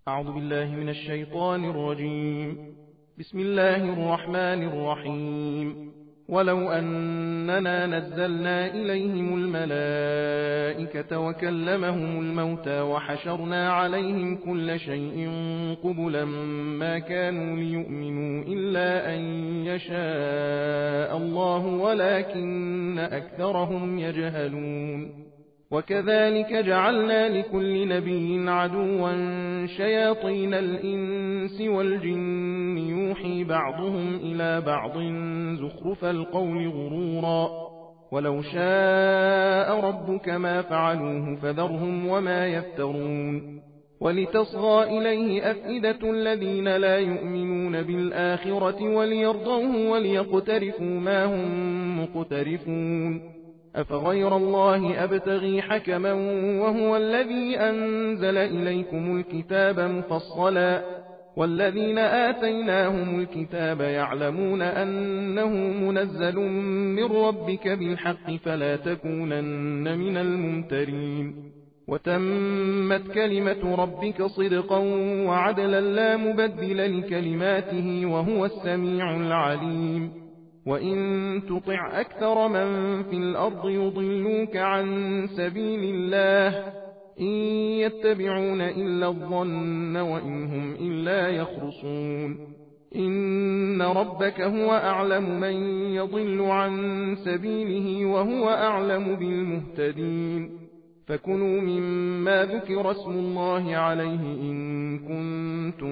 أعوذ بالله من الشيطان الرجيم. بسم الله الرحمن الرحيم. ولو أننا نزلنا إليهم الملائكة وكلمهم الموتى وحشرنا عليهم كل شيء قبلا ما كانوا ليؤمنوا إلا أن يشاء الله ولكن أكثرهم يجهلون. وكذلك جعلنا لكل نبي عدوا شياطين الإنس والجن يوحي بعضهم إلى بعض زخرف القول غرورا ولو شاء ربك ما فعلوه فذرهم وما يفترون. ولتصغى إليه أفئدة الذين لا يؤمنون بالآخرة وليرضوه وليقترفوا ما هم مقترفون. أفغير الله أبتغي حكما وهو الذي أنزل إليكم الكتاب مفصلا والذين آتيناهم الكتاب يعلمون أنه منزل من ربك بالحق فلا تكونن من الممترين. وتمت كلمة ربك صدقا وعدلا لا مبدل لكلماته وهو السميع العليم. وإن تطع أكثر من في الأرض يضلوك عن سبيل الله إن يتبعون إلا الظن وإن هم إلا يخرصون. إن ربك هو أعلم من يضل عن سبيله وهو أعلم بالمهتدين. فكلوا مما ذكر اسم الله عليه إن كنتم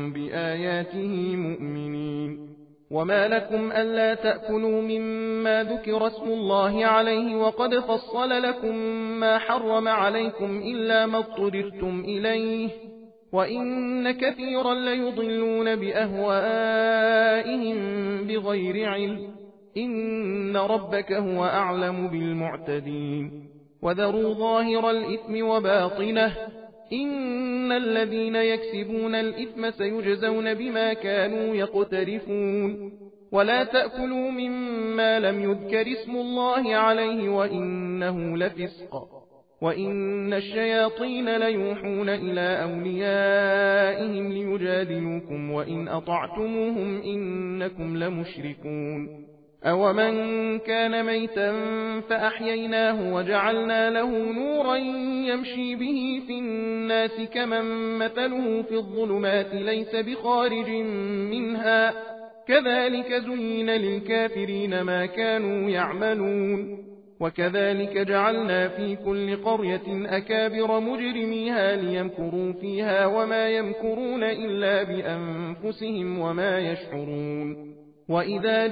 بآياته مؤمنين. وما لكم ألا تأكلوا مما ذكر اسم الله عليه وقد فصل لكم ما حرم عليكم إلا ما اضطررتم إليه وإن كثيرا ليضلون بأهوائهم بغير علم. إن ربك هو أعلم بالمعتدين. وذروا ظاهر الإثم وباطنه إن الذين يكسبون الإثم سيجزون بما كانوا يقترفون. ولا تأكلوا مما لم يذكر اسم الله عليه وإنه لفسق وإن الشياطين ليوحون إلى أوليائهم ليجادلوكم وإن أطعتموهم إنكم لمشركون. أومن كان ميتا فأحييناه وجعلنا له نورا يمشي به في الناس كمن مثله في الظلمات ليس بخارج منها كذلك زين للكافرين ما كانوا يعملون. وكذلك جعلنا في كل قرية أكابر مجرميها ليمكروا فيها وما يمكرون إلا بأنفسهم وما يشعرون. وإذا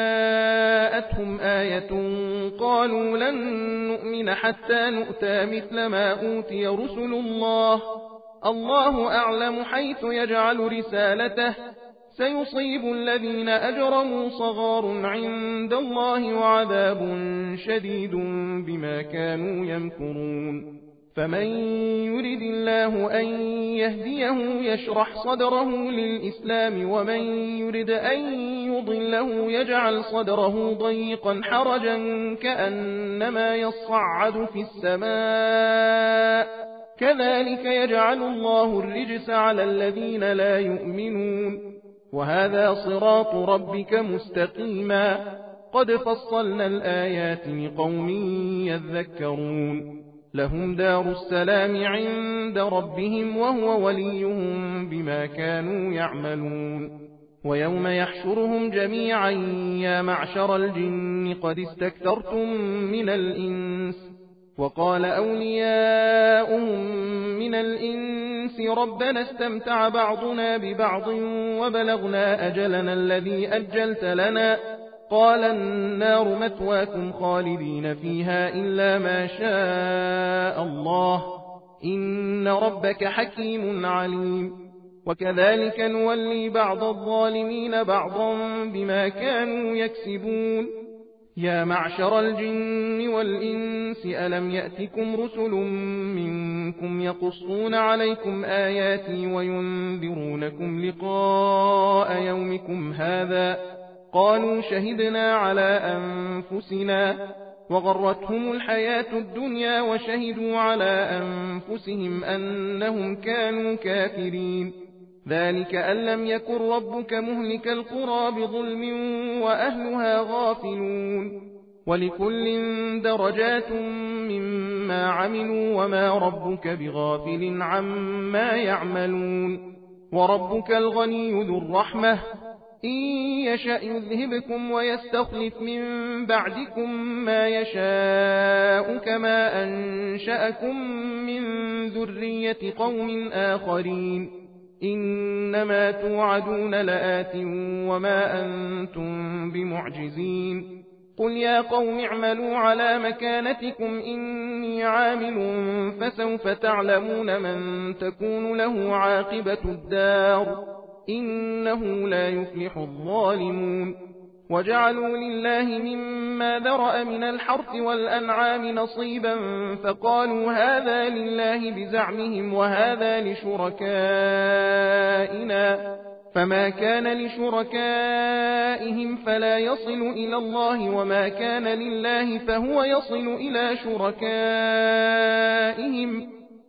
جاءتهم آية قالوا لن نؤمن حتى نؤتى مثل ما أوتي رسل الله الله أعلم حيث يجعل رسالته سيصيب الذين أجرموا صغار عند الله وعذاب شديد بما كانوا يمكرون. فمن يرد الله أن يهديه يشرح صدره للإسلام ومن يرد أن يضله يجعل صدره ضيقا حرجا كأنما يصعد في السماء كذلك يجعل الله الرجس على الذين لا يؤمنون. وهذا صراط ربك مستقيما قد فصلنا الآيات لقوم يذكرون. لهم دار السلام عند ربهم وهو وليهم بما كانوا يعملون. ويوم يحشرهم جميعا يا معشر الجن قد استكثرتم من الإنس وقال أولياؤهم من الإنس ربنا استمتع بعضنا ببعض وبلغنا أجلنا الذي أجلت لنا قال النار مثواكم خالدين فيها إلا ما شاء الله إن ربك حكيم عليم. وكذلك نولي بعض الظالمين بعضا بما كانوا يكسبون. يا معشر الجن والإنس ألم يأتكم رسل منكم يقصون عليكم آياتي وينذرونكم لقاء يومكم هذا قالوا شهدنا على أنفسنا وغرتهم الحياة الدنيا وشهدوا على أنفسهم أنهم كانوا كافرين. ذلك أن لم يكن ربك مهلك القرى بظلم وأهلها غافلون. ولكل درجات مما عملوا وما ربك بغافل عما يعملون. وربك الغني ذو الرحمة إن يشأ يذهبكم ويستخلف من بعدكم ما يشاء كما أنشأكم من ذرية قوم آخرين. إنما توعدون لآت وما أنتم بمعجزين. قل يا قوم اعملوا على مكانتكم إني عامل فسوف تعلمون من تكون له عاقبة الدار إنه لا يفلح الظالمون. وجعلوا لله مما ذرأ من الحرث والأنعام نصيبا فقالوا هذا لله بزعمهم وهذا لشركائنا فما كان لشركائهم فلا يصل إلى الله وما كان لله فهو يصل إلى شركائهم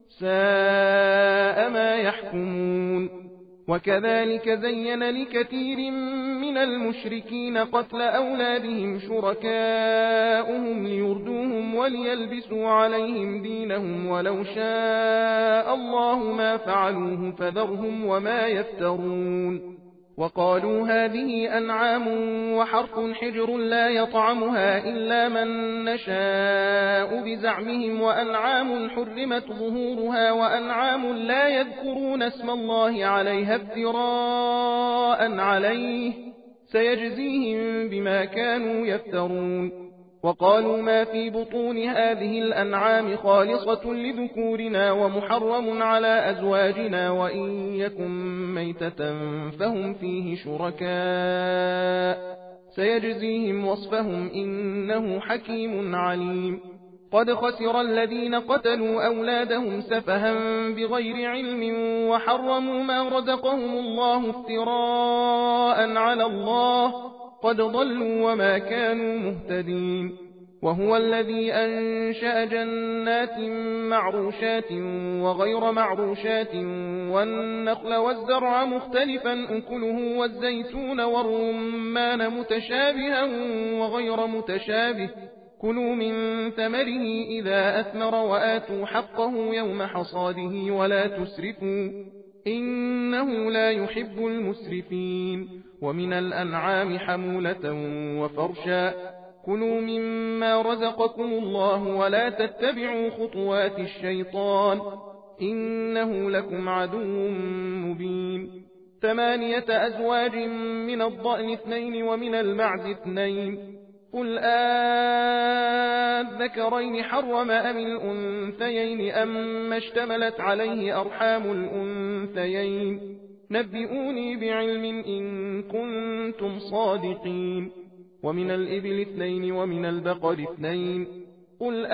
ساء ما يحكمون. وكذلك زين لكثير من المشركين قتل أولادهم شركاؤهم ليردوهم وليلبسوا عليهم دينهم ولو شاء الله ما فعلوه فذرهم وما يفترون. وقالوا هذه أنعام وحرث حجر لا يطعمها إلا من نشاء بزعمهم وأنعام حرمت ظهورها وأنعام لا يذكرون اسم الله عليها افتراء عليه سيجزيهم بما كانوا يفترون. وقالوا ما في بطون هذه الأنعام خالصة لذكورنا ومحرم على أزواجنا وإن يكن ميتة فهم فيه شركاء سيجزيهم وصفهم إنه حكيم عليم. قد خسر الذين قتلوا أولادهم سفها بغير علم وحرموا ما رزقهم الله افتراء على الله قد ضلوا وما كانوا مهتدين. وهو الذي أنشأ جنات معروشات وغير معروشات والنخل والزرع مختلفا أكله والزيتون والرمان متشابها وغير متشابه كلوا من ثمره إذا أثمر وآتوا حقه يوم حصاده ولا تسرفوا إنه لا يحب المسرفين. ومن الأنعام حمولة وفرشا كلوا مما رزقكم الله ولا تتبعوا خطوات الشيطان إنه لكم عدو مبين. 8 أزواج من الضأن 2 ومن المعز 2 قل آذكرين حرم أم الأنثيين أما اشتملت عليه أرحام الأنثيين نبئوني بعلم إن كنتم صادقين. ومن الإبل 2 ومن البقر 2 قل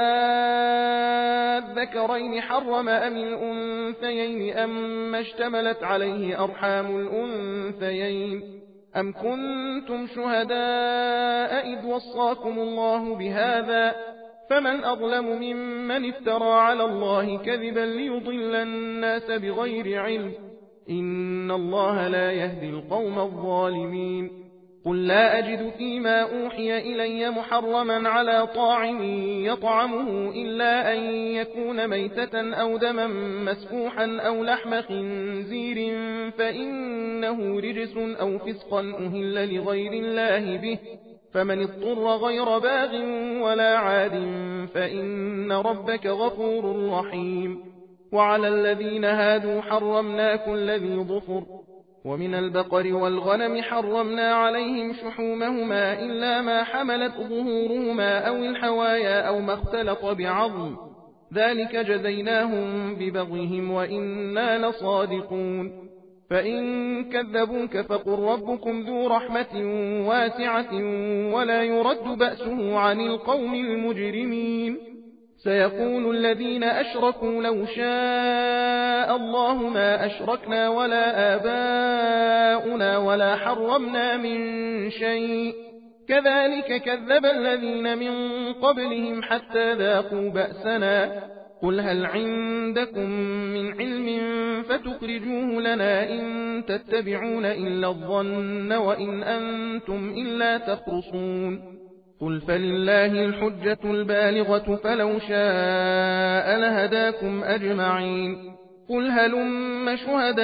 آذكرين حرم أم الأنثيين أما اشتملت عليه أرحام الأنثيين أم كنتم شهداء إذ وصاكم الله بهذا فمن أظلم ممن افترى على الله كذبا ليضل الناس بغير علم إن الله لا يهدي القوم الظالمين. قل لا أجد فيما أوحي إلي محرما على طاعم يطعمه إلا أن يكون ميتة أو دما مسفوحا أو لحم خنزير فإنه رجس أو فسقا أهل لغير الله به فمن اضطر غير باغ ولا عاد فإن ربك غفور رحيم. وعلى الذين هادوا حرمنا كل ذي ظفر ومن البقر والغنم حرمنا عليهم شحومهما إلا ما حملت ظهورهما أو الحوايا أو ما اختلط بعظم ذلك جزيناهم ببغيهم وإنا لصادقون. فإن كذبوك فقل ربكم ذو رحمة واسعة ولا يرد بأسه عن القوم المجرمين. سيقول الذين أشركوا لو شاء الله ما أشركنا ولا آباؤنا ولا حرمنا من شيء كذلك كذب الذين من قبلهم حتى ذاقوا بأسنا قل هل عندكم من علم فتخرجوه لنا إن تتبعون إلا الظن وإن أنتم إلا تخرصون قل فلله الحجة البالغة فلو شاء لهداكم أجمعين قل هلم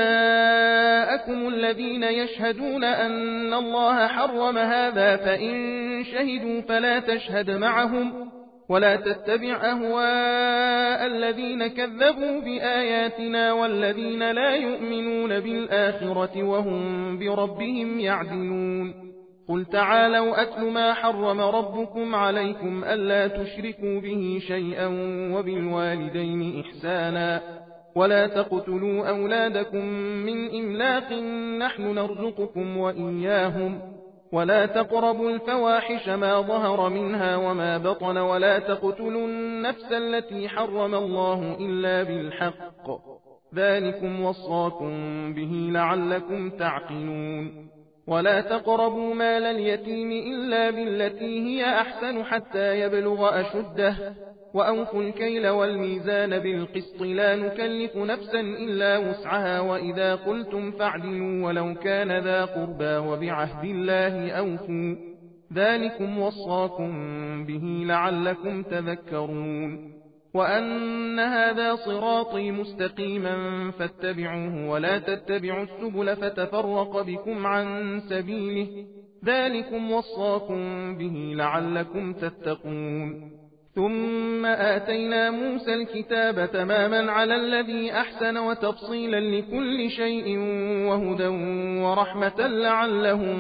شهداءكم الذين يشهدون أن الله حرم هذا فإن شهدوا فلا تشهد معهم ولا تتبع أهواء الذين كذبوا بآياتنا والذين لا يؤمنون بالآخرة وهم بربهم يعدلون قل تعالوا أتل ما حرم ربكم عليكم ألا تشركوا به شيئا وبالوالدين إحسانا ولا تقتلوا أولادكم من إملاق نحن نرزقكم وإياهم ولا تقربوا الفواحش ما ظهر منها وما بطن ولا تقتلوا النفس التي حرم الله إلا بالحق ذلكم وصاكم به لعلكم تعقلون ولا تقربوا مال اليتيم إلا بالتي هي أحسن حتى يبلغ أشده وأوفوا الكيل والميزان بالقسط لا نكلف نفسا إلا وسعها وإذا قلتم فاعدلوا ولو كان ذا قربى وبعهد الله أوفوا ذلكم وصاكم به لعلكم تذكرون وأن هذا صراطي مستقيما فاتبعوه ولا تتبعوا السبل فتفرق بكم عن سبيله ذلكم وصاكم به لعلكم تتقون ثم آتينا موسى الكتاب تماما على الذي أحسن وتفصيلا لكل شيء وهدى ورحمة لعلهم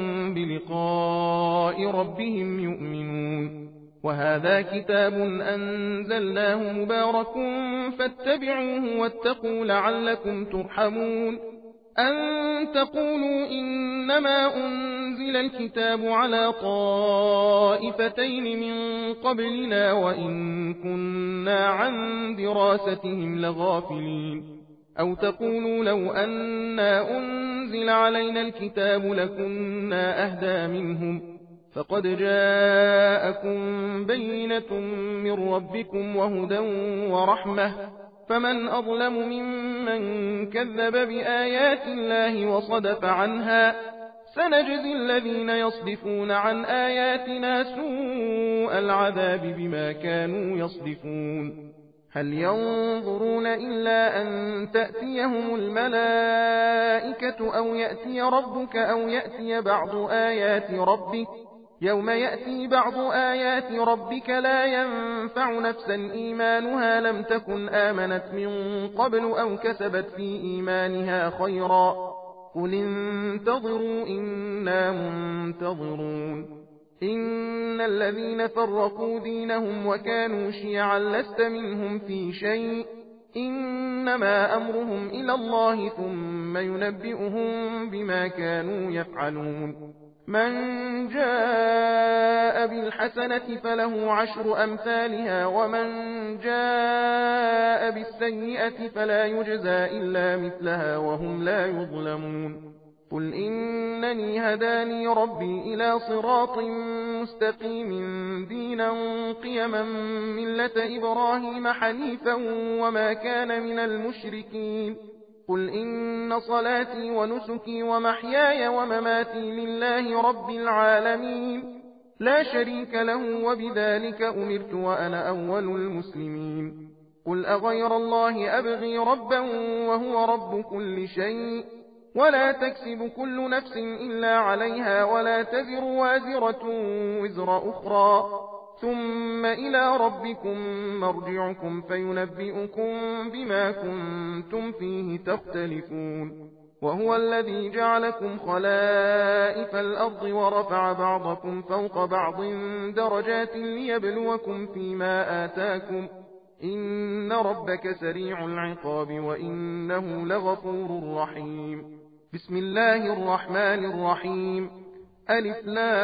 بلقاء ربهم يؤمنون وهذا كتاب أنزلناه مبارك فاتبعوه واتقوا لعلكم ترحمون أن تقولوا إنما أنزل الكتاب على طائفتين من قبلنا وإن كنا عن دراستهم لغافلين أو تقولوا لو أنا أنزل علينا الكتاب لكنا أهدى منهم فقد جاءكم بينة من ربكم وهدى ورحمة فمن أظلم ممن كذب بآيات الله وصدف عنها سنجزي الذين يصدفون عن آياتنا سوء العذاب بما كانوا يصدفون هل ينظرون إلا أن تأتيهم الملائكة أو يأتي ربك أو يأتي بعض آيات ربك يوم يأتي بعض آيات ربك لا ينفع نفسا إيمانها لم تكن آمنت من قبل أو كسبت في إيمانها خيرا قل انتظروا إنا منتظرون إن الذين فرقوا دينهم وكانوا شيعا لست منهم في شيء إنما أمرهم إلى الله ثم ينبئهم بما كانوا يفعلون من جاء بالحسنة فله 10 أمثالها ومن جاء بالسيئة فلا يجزى إلا مثلها وهم لا يظلمون قل إنني هداني ربي إلى صراط مستقيم دينا قيما ملة إبراهيم حنيفا وما كان من المشركين قل إن صلاتي ونسكي ومحياي ومماتي لله رب العالمين لا شريك له وبذلك أمرت وأنا أول المسلمين قل أغير الله أبغي ربا وهو رب كل شيء ولا تكسب كل نفس إلا عليها ولا تزر وازرة وزر أخرى ثم إلى ربكم مرجعكم فينبئكم بما كنتم فيه تختلفون وهو الذي جعلكم خلائف الأرض ورفع بعضكم فوق بعض درجات ليبلوكم فيما آتاكم إن ربك سريع العقاب وإنه لغفور رحيم بسم الله الرحمن الرحيم ألف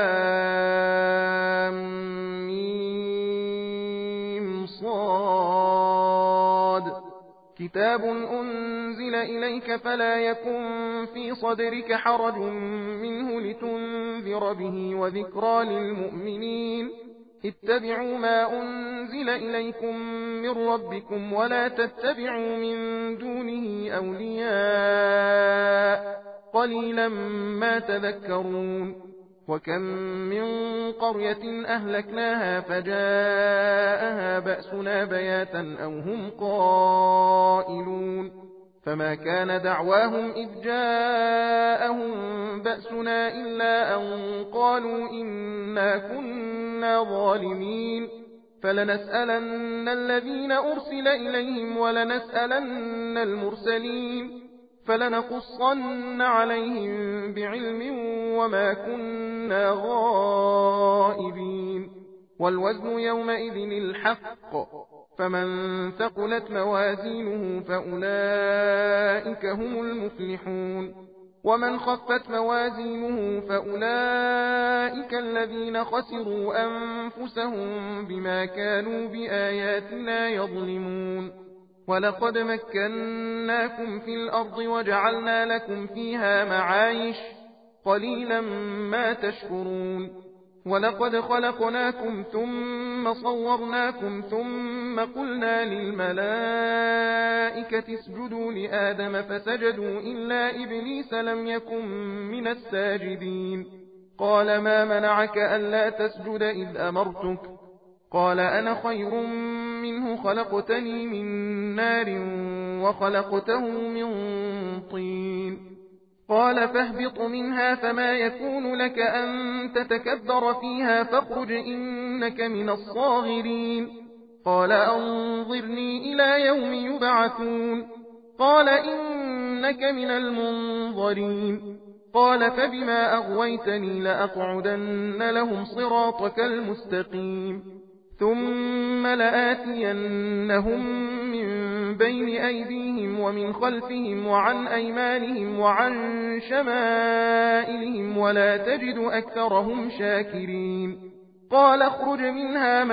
لام ميم صاد كتاب أنزل إليك فلا يكن في صدرك حرج منه لتنذر به وذكرى للمؤمنين اتبعوا ما أنزل إليكم من ربكم ولا تتبعوا من دونه أولياء قليلا ما تذكرون وكم من قرية أهلكناها فجاءها بأسنا بياتا أو هم قائلون فما كان دعواهم إذ جاءهم بأسنا إلا أن قالوا إنا كنا ظالمين فلنسألن الذين أرسل إليهم ولنسألن المرسلين فلنقصن عليهم بعلم وما كنا غائبين والوزن يومئذ الحق فمن ثقلت موازينه فأولئك هم المفلحون ومن خفت موازينه فأولئك الذين خسروا أنفسهم بما كانوا بآياتنا يظلمون ولقد مكناكم في الأرض وجعلنا لكم فيها معايش قليلا ما تشكرون ولقد خلقناكم ثم صورناكم ثم قلنا للملائكة اسجدوا لآدم فسجدوا إلا إبليس لم يكن من الساجدين قال ما منعك ألا تسجد إذ أمرتك قال أنا خير منه خلقتني من نار وخلقته من طين قال فاهبط منها فما يكون لك أن تتكبر فيها فاخرج إنك من الصاغرين قال أنظرني إلى يوم يبعثون قال إنك من المنظرين قال فبما أغويتني لأقعدن لهم صراطك المستقيم ثم لآتينهم من بين أيديهم ومن خلفهم وعن أيمانهم وعن شمائلهم ولا تجد أكثرهم شاكرين قال اخرج منها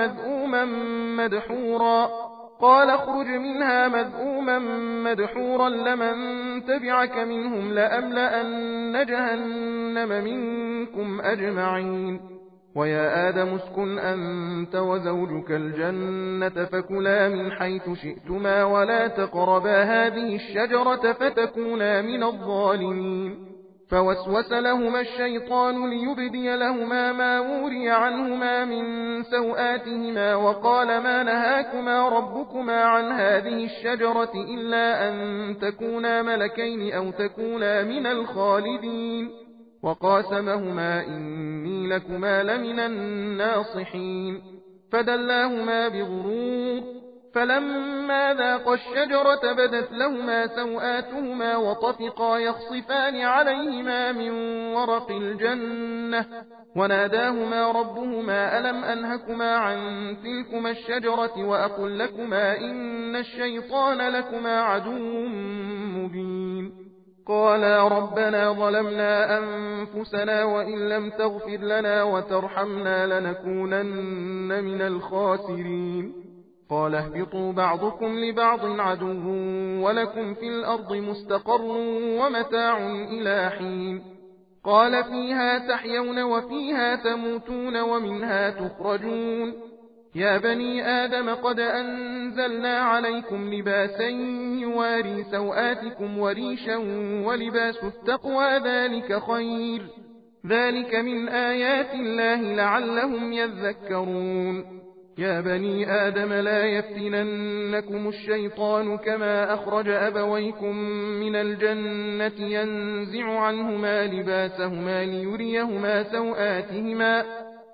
مذءوما مدحورا لمن تبعك منهم لأملأن جهنم منكم أجمعين ويا آدم اسكن أنت وزوجك الجنة فكلا من حيث شئتما ولا تقربا هذه الشجرة فتكونا من الظالمين فوسوس لهما الشيطان ليبدي لهما ما وري عنهما من سوآتهما وقال ما نهاكما ربكما عن هذه الشجرة إلا أن تكونا ملكين أو تكونا من الخالدين وقاسمهما إني لكما لمن الناصحين فدلاهما بغرور فلما ذاقا الشجرة بدت لهما سوآتهما وطفقا يخصفان عليهما من ورق الجنة وناداهما ربهما ألم أنهكما عن تلكما الشجرة وأقل لكما إن الشيطان لكما عدو مبين قالا ربنا ظلمنا أنفسنا وإن لم تغفر لنا وترحمنا لنكونن من الخاسرين قال اهبطوا بعضكم لبعض عدو ولكم في الأرض مستقر ومتاع إلى حين قال فيها تحيون وفيها تموتون ومنها تخرجون يا بني آدم قد أنزلنا عليكم لباسا يواري سوآتكم وريشا ولباس التقوى ذلك خير ذلك من آيات الله لعلهم يذكرون يا بني آدم لا يفتننكم الشيطان كما أخرج أبويكم من الجنة ينزع عنهما لباسهما ليريهما سوآتهما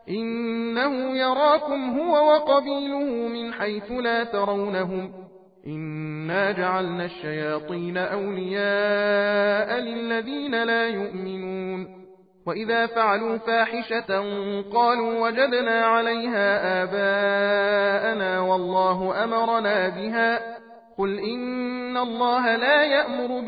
إنه يراكم هو وقبيله من حيث لا ترونهم إنا جعلنا الشياطين أولياء للذين لا يؤمنون وإذا فعلوا فاحشة قالوا وجدنا عليها آباءنا والله أمرنا بها قل إن الله لا يأمر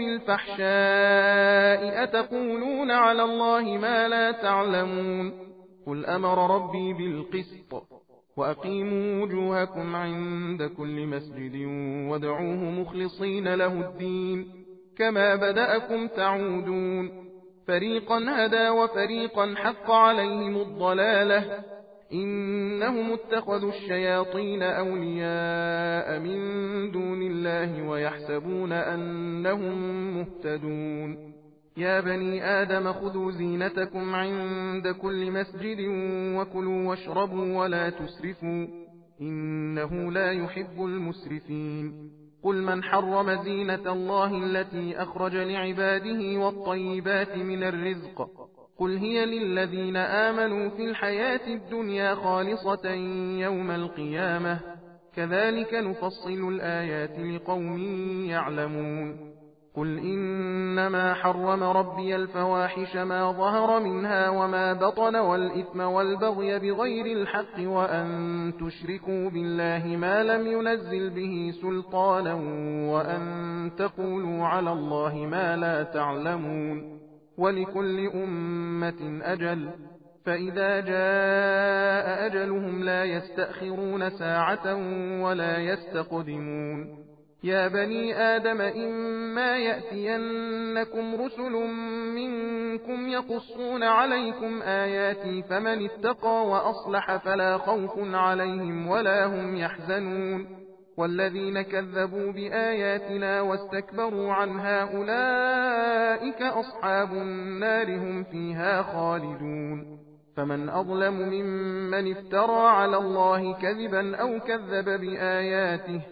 بالفحشاء أتقولون على الله ما لا تعلمون قل أمر ربي بالقسط وأقيموا وجوهكم عند كل مسجد وادعوه مخلصين له الدين كما بدأكم تعودون فريقا هدى وفريقا حق عليهم الضلالة إنهم اتخذوا الشياطين أولياء من دون الله ويحسبون أنهم مهتدون يا بني آدم خذوا زينتكم عند كل مسجد وكلوا واشربوا ولا تسرفوا إنه لا يحب المسرفين قل من حرم زينة الله التي أخرج لعباده والطيبات من الرزق قل هي للذين آمنوا في الحياة الدنيا خالصة يوم القيامة كذلك نفصل الآيات لقوم يعلمون قل إنما حرم ربي الفواحش ما ظهر منها وما بطن والإثم والبغي بغير الحق وأن تشركوا بالله ما لم ينزل به سلطانا وأن تقولوا على الله ما لا تعلمون ولكل أمة أجل فإذا جاء أجلهم لا يستأخرون ساعة ولا يستقدمون يا بني آدم إما يأتينكم رسل منكم يقصون عليكم آياتي فمن اتقى وأصلح فلا خوف عليهم ولا هم يحزنون والذين كذبوا بآياتنا واستكبروا عنها أولئك أصحاب النار هم فيها خالدون فمن أظلم ممن افترى على الله كذبا أو كذب بآياته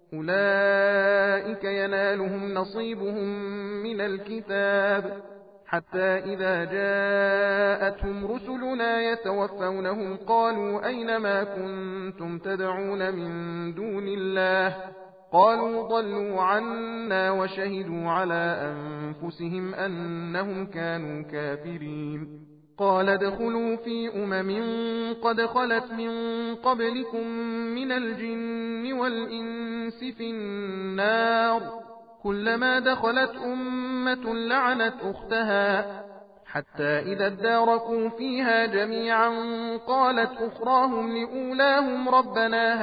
أولئك ينالهم نصيبهم من الكتاب حتى إذا جاءتهم رسلنا يتوفونهم قالوا أين ما كنتم تدعون من دون الله قالوا ضلوا عنا وشهدوا على أنفسهم أنهم كانوا كافرين قال ادخلوا في قد خلت من قبلكم من الجن والإنس في النار كلما دخلت أمة لعنت أختها حتى إذا اداركوا فيها جميعا قالت أخراهم لأولاهم ربنا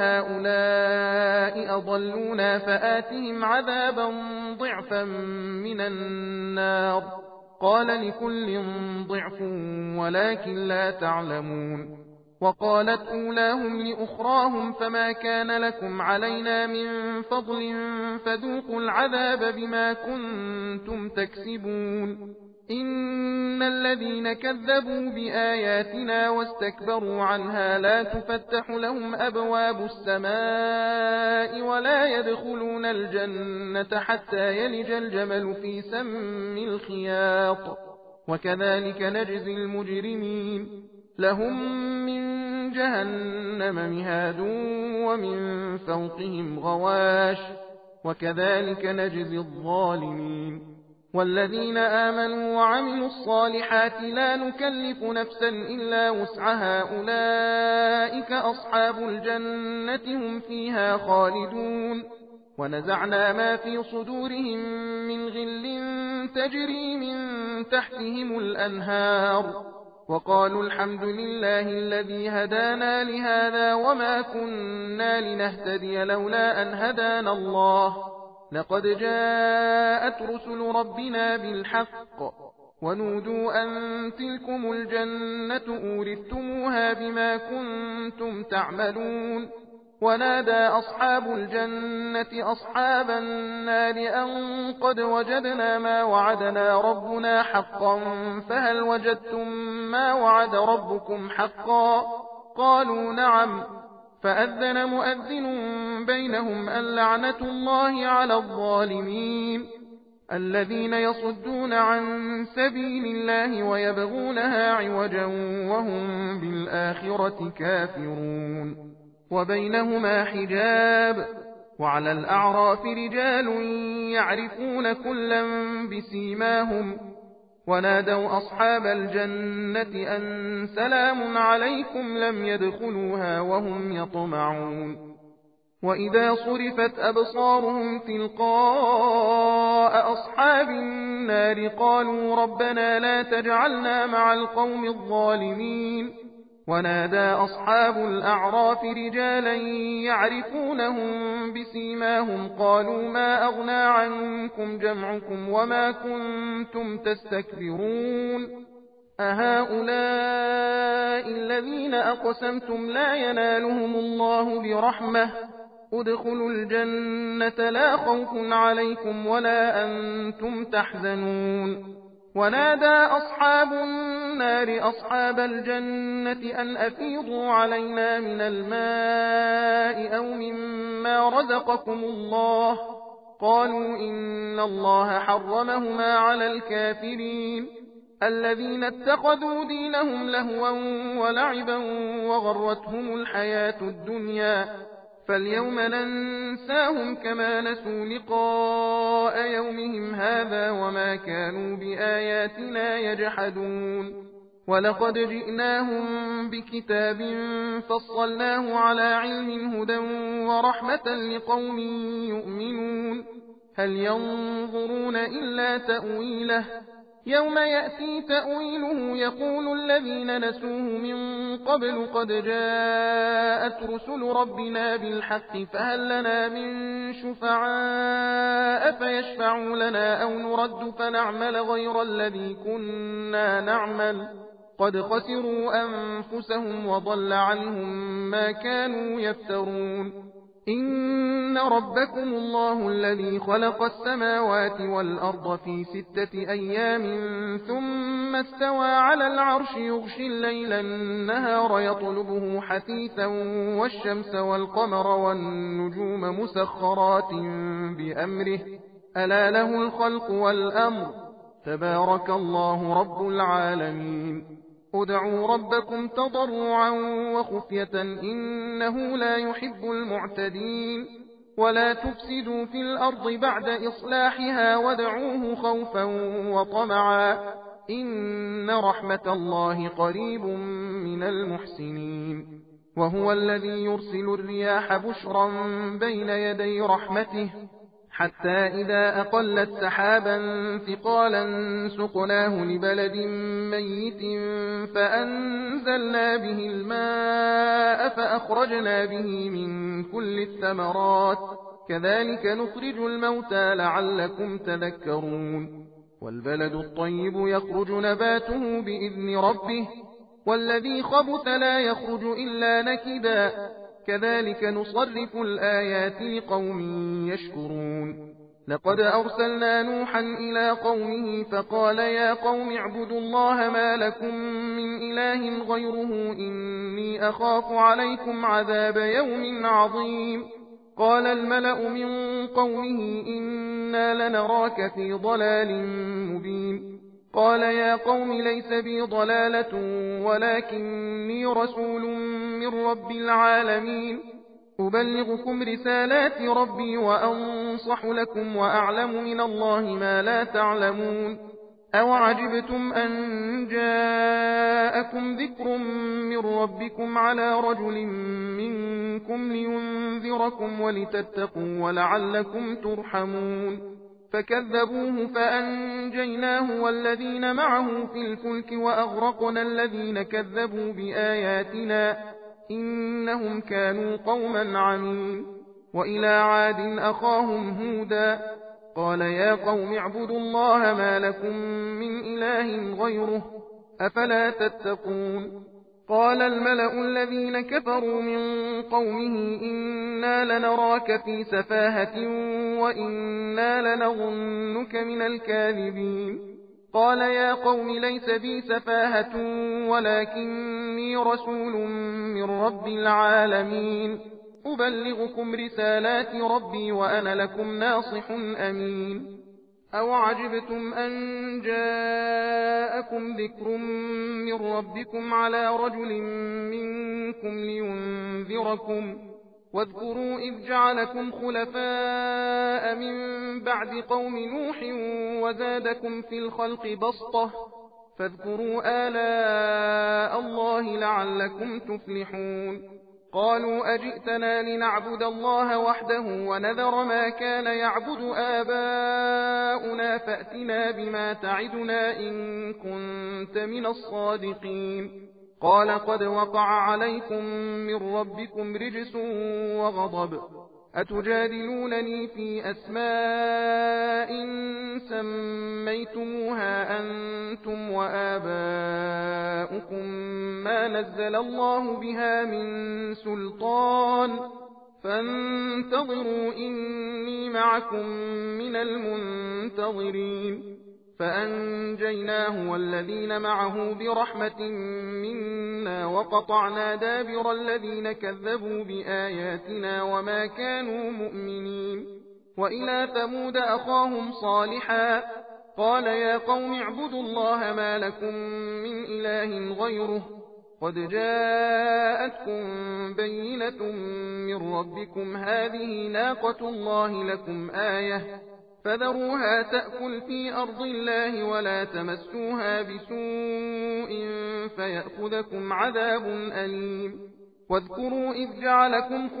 هؤلاء أضلونا فآتهم عذابا ضعفا من النار قال لكل ضعف ولكن لا تعلمون وقالت أولاهم لأخراهم فما كان لكم علينا من فضل فذوقوا العذاب بما كنتم تكسبون إن الذين كذبوا بآياتنا واستكبروا عنها لا تفتح لهم أبواب السماء ولا يدخلون الجنة حتى يلج الجمل في سم الخياط وكذلك نجزي المجرمين لهم من جهنم مهاد ومن فوقهم غواش وكذلك نجزي الظالمين والذين آمنوا وعملوا الصالحات لا نكلف نفسا إلا وسعها أولئك أصحاب الجنة هم فيها خالدون ونزعنا ما في صدورهم من غل تجري من تحتهم الأنهار وقالوا الحمد لله الذي هدانا لهذا وما كنا لنهتدي لولا أن هدانا الله لقد جاءت رسل ربنا بالحق ونودوا أن تلكم الجنة أورثتموها بما كنتم تعملون ونادى أصحاب الجنة أصحاب النار أن قد وجدنا ما وعدنا ربنا حقا فهل وجدتم ما وعد ربكم حقا قالوا نعم فأذن مؤذن بينهم اللعنة الله على الظالمين الذين يصدون عن سبيل الله ويبغونها عوجا وهم بالآخرة كافرون وبينهما حجاب وعلى الأعراف رجال يعرفون كلا بسيماهم ونادوا أصحاب الجنة أن سلام عليكم لم يدخلوها وهم يطمعون وإذا صرفت أبصارهم تلقاء أصحاب النار قالوا ربنا لا تجعلنا مع القوم الظالمين ونادى أصحاب الأعراف رجالا يعرفونهم بسيماهم قالوا ما أغنى عنكم جمعكم وما كنتم تستكبرون أهؤلاء الذين أقسمتم لا ينالهم الله برحمة ادخلوا الجنة لا خوف عليكم ولا أنتم تحزنون ونادى أصحاب النار أصحاب الجنة أن أفيضوا علينا من الماء أو مما رزقكم الله قالوا إن الله حرمهما على الكافرين الذين اتخذوا دينهم لهوا ولعبا وغرتهم الحياة الدنيا فاليوم ننساهم كما نسوا لقاء يومهم هذا وما كانوا بآياتنا يجحدون ولقد جئناهم بكتاب فصلناه على علم هدى ورحمة لقوم يؤمنون هل ينظرون إلا تأويله يوم يأتي تأويله يقول الذين نسوه من قبل قد جاءت رسل ربنا بالحق فهل لنا من شفعاء فيشفعوا لنا أو نرد فنعمل غير الذي كنا نعمل قد خسروا أنفسهم وضل عنهم ما كانوا يفترون إن ربكم الله الذي خلق السماوات والأرض في 6 أيام ثم استوى على العرش يغشي الليل النهار يطلبه حثيثا والشمس والقمر والنجوم مسخرات بأمره ألا له الخلق والأمر تبارك الله رب العالمين ادعوا ربكم تضرعا وخفية إنه لا يحب المعتدين ولا تفسدوا في الأرض بعد إصلاحها وادعوه خوفا وطمعا إن رحمة الله قريب من المحسنين وهو الذي يرسل الرياح بشرا بين يدي رحمته حتى إذا أقلت سحابا ثقالا سقناه لبلد ميت فأنزلنا به الماء فأخرجنا به من كل الثمرات كذلك نخرج الموتى لعلكم تذكرون والبلد الطيب يخرج نباته بإذن ربه والذي خبث لا يخرج إلا نكدا كذلك نصرف الآيات لقوم يشكرون لقد أرسلنا نوحا إلى قومه فقال يا قوم اعبدوا الله ما لكم من إله غيره إني أخاف عليكم عذاب يوم عظيم قال الملأ من قومه إنا لنراك في ضلال مبين قال يا قوم ليس بي ضلالة ولكني رسول من رب العالمين أبلغكم رسالات ربي وأنصح لكم وأعلم من الله ما لا تعلمون أوعجبتم أن جاءكم ذكر من ربكم على رجل منكم لينذركم ولتتقوا ولعلكم ترحمون فكذبوه فأنجيناه والذين معه في الفلك وأغرقنا الذين كذبوا بآياتنا إنهم كانوا قوما عمين وإلى عاد أخاهم هودا قال يا قوم اعبدوا الله ما لكم من إله غيره أفلا تتقون قال الملأ الذين كفروا من قومه إنا لنراك في سفاهة وإنا لنظنك من الكاذبين قال يا قوم ليس بي سفاهة ولكني رسول من رب العالمين أبلغكم رسالات ربي وأنا لكم ناصح أمين أوعجبتم أن جاءكم ذكر من ربكم على رجل منكم لينذركم واذكروا إذ جعلكم خلفاء من بعد قوم نوح وزادكم في الخلق بسطة فاذكروا آلاء الله لعلكم تفلحون قالوا أجئتنا لنعبد الله وحده ونذر ما كان يعبد آباؤنا فأتنا بما تعدنا إن كنت من الصادقين قال قد وقع عليكم من ربكم رجس وغضب أتجادلونني في أسماء سميتموها أنتم وآباؤكم ما نزل الله بها من سلطان فانتظروا إني معكم من المنتظرين فأنجيناه والذين معه برحمة منا وقطعنا دابر الذين كذبوا بآياتنا وما كانوا مؤمنين وإلى ثمود أخاهم صالحا قال يا قوم اعبدوا الله ما لكم من إله غيره قد جاءتكم بينة من ربكم هذه ناقة الله لكم آية فذروها تأكل في أرض الله ولا تمسوها بسوء فيأخذكم عذاب أليم واذكروا إذ جعلكم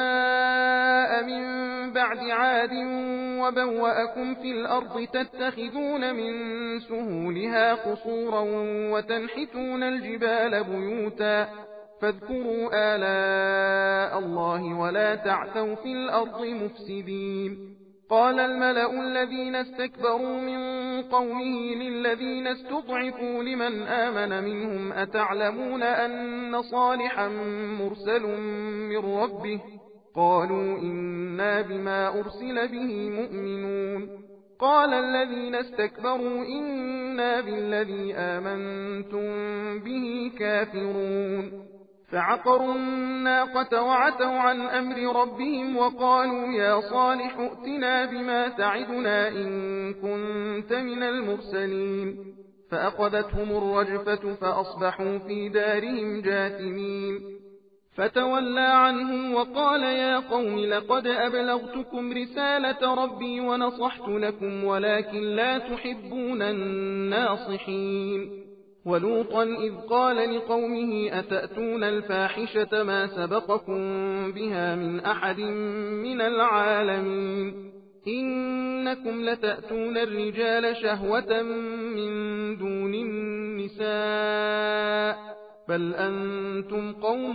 خلفاء من بعد عاد وبوأكم في الأرض تتخذون من سهولها قصورا وتنحتون الجبال بيوتا فاذكروا آلاء الله ولا تعثوا في الأرض مفسدين قال الملأ الذين استكبروا من قومه للذين استضعفوا لمن آمن منهم أتعلمون أن صالحا مرسل من ربه قالوا إنا بما أرسل به مؤمنون قال الذين استكبروا إنا بالذي آمنتم به كافرون فعقروا الناقة وعتوا عن أمر ربهم وقالوا يا صالح ائتنا بما تعدنا إن كنت من المرسلين فأخذتهم الرجفة فأصبحوا في دارهم جاثمين فتولى عنهم وقال يا قوم لقد أبلغتكم رسالة ربي ونصحت لكم ولكن لا تحبون الناصحين ولوطا إذ قال لقومه أتأتون الفاحشة ما سبقكم بها من أحد من العالمين إنكم لتأتون الرجال شهوة من دون النساء بل أنتم قوم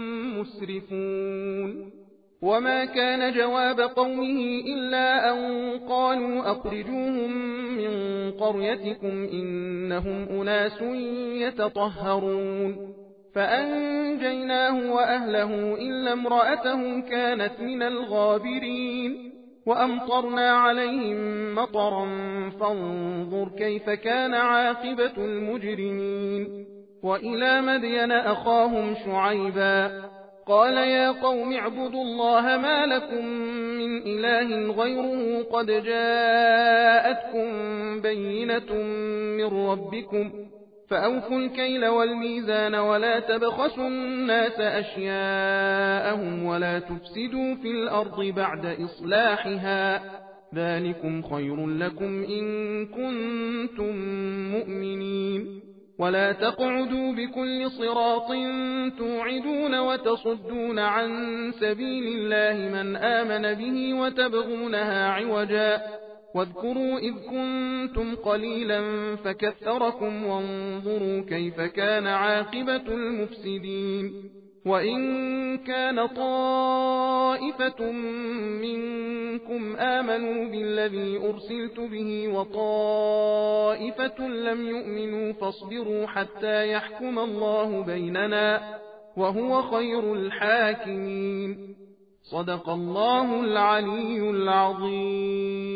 مسرفون وما كان جواب قومه إلا أن قالوا أخرجوهم من قريتكم إنهم أناس يتطهرون فأنجيناه وأهله إلا امرأته كانت من الغابرين وأمطرنا عليهم مطرا فانظر كيف كان عاقبة المجرمين وإلى مدين أخاهم شعيبا قال يا قوم اعبدوا الله ما لكم من إله غيره قد جاءتكم بينة من ربكم فأوفوا الكيل والميزان ولا تبخسوا الناس أشياءهم ولا تفسدوا في الأرض بعد إصلاحها ذلكم خير لكم إن كنتم مؤمنين ولا تقعدوا بكل صراط توعدون وتصدون عن سبيل الله من آمن به وتبغونها عوجا واذكروا إذ كنتم قليلا فكثركم وانظروا كيف كان عاقبة المفسدين وإن كان طائفة منكم آمنوا بالذي أرسلت به وطائفة لم يؤمنوا فاصبروا حتى يحكم الله بيننا وهو خير الحاكمين صدق الله العلي العظيم.